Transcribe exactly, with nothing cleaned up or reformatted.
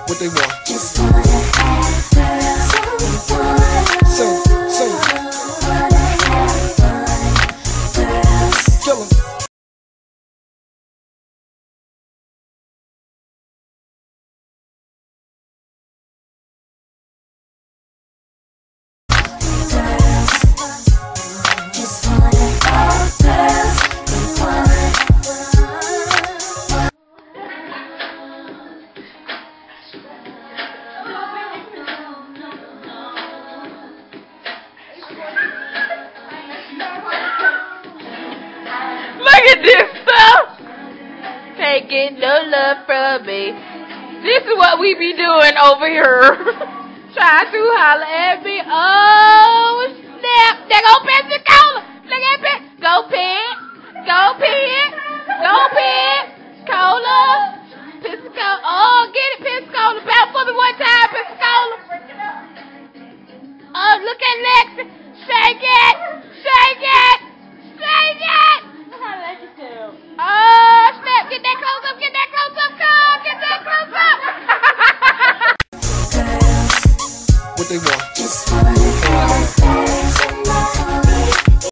what they want. Just wanna have girls who wanna Sing, sing, wanna have fun. Girls, kill 'em. just wanna have girls who wanna Look at this stuff. Taking no love from me. This is what we be doing over here. Trying to holler at me. Oh, snap. There go Pensacola. Look at that. Go Pet. Go Pet. Go Pet. Cola. Pensacola. Oh, get it, Pensacola. Bounce for me one time, Pensacola. Oh, look at Lexi. Shake it. Shake it. Shake it. Oh, snap. Get that close up. Get that close up. Come. Get that close up. What they want.